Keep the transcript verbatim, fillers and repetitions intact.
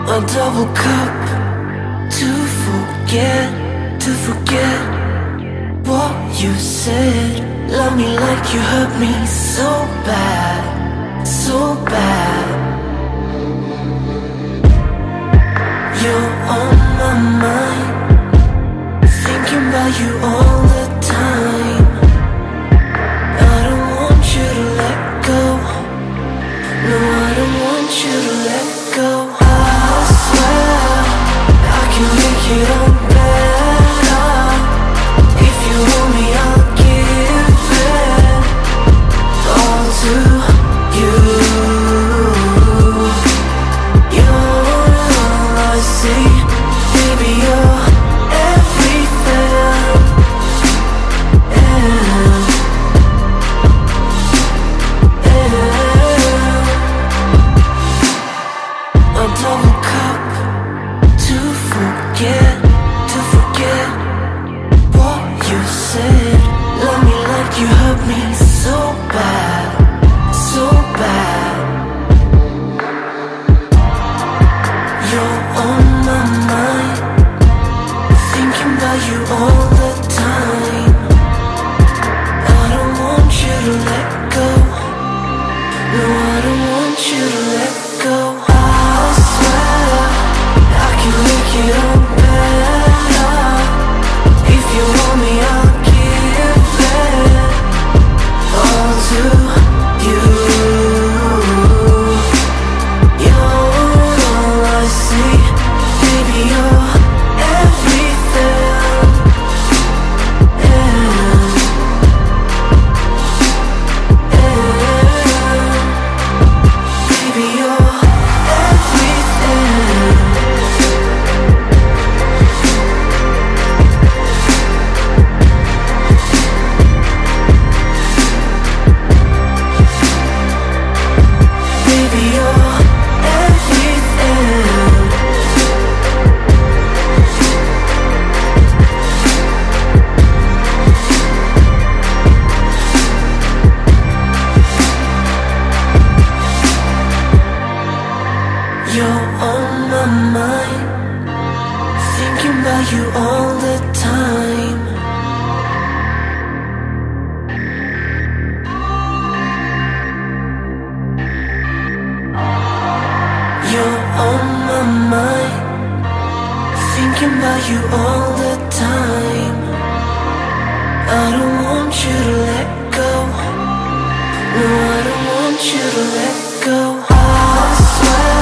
A double cup to forget, to forget what you said. Love me like you hurt me so bad, so bad. You're on my mind, thinking about you all the time. I don't want you to let go. No, I don't want you to let go. I swear I can make it all better. If you want me, I'll give it all to you. You're all I see, baby, you're everything. And, and a double cup to forget, to forget what you said. Love me like you hurt me so bad, so bad. You're on my mind, thinking about you all the time. I don't want you to let go. No, I don't want you to let go. I swear I can make it all better. If you want me, I'll give it all to you. You're all I see, baby, you're everything. And, and baby, you're everything. Baby, you're everything. You're on my mind, thinking about you all the time. You're on my mind, thinking about you all the time. I don't want you to let go. No, I don't want you to let go. I swear